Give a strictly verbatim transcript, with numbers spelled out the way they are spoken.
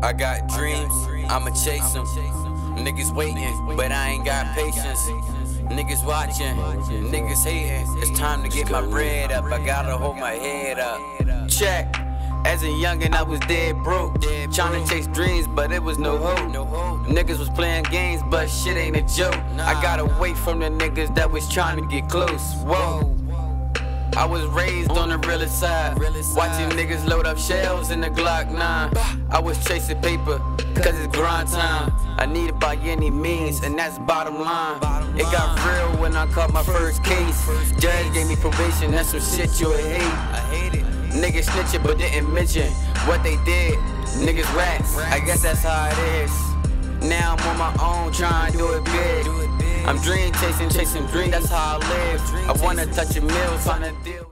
I got dreams, I'ma chase them. Niggas waiting, but I ain't got patience. Niggas watching, niggas hating. It's time to get my bread up, I gotta hold my head up. Check. As a youngin', I was dead broke, tryna chase dreams, but it was no hope. Niggas was playing games, but shit ain't a joke. I got away from the niggas that was trying to get close. Whoa. I was raised on the realest side, watching niggas load up shells in the Glock nine. I was chasing paper, cause it's grind time. I need it by any means, and that's bottom line. It got real when I caught my first case. Judge gave me probation, that's some shit you'll hate. I hate it. Niggas snitching but didn't mention what they did. Niggas rats, I guess that's how it is. Now I'm on my own, trying to do it big. I'm dream chasing, chasing dreams, that's how I live. I wanna touch a mill, trying to deal.